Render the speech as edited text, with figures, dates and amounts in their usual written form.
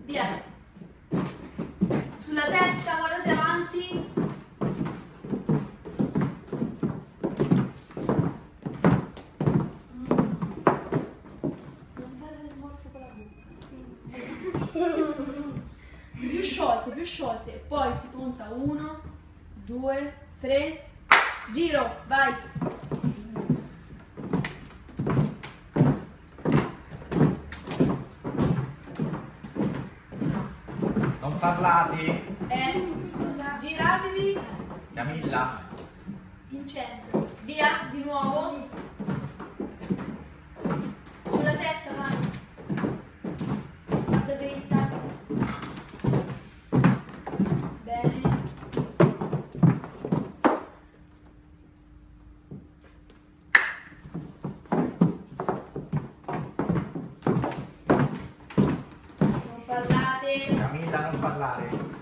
Via. Sulla testa, guardate avanti. Non fare le smorfie con la bocca. Più sciolte. Poi si conta 1, 2, 3. Giro, vai. Non parlate. Giratevi Camilla. in centro. Via, di nuovo. Sulla testa, vai. Guarda dritta. Bene. Non parlate. Camilla, non parlare.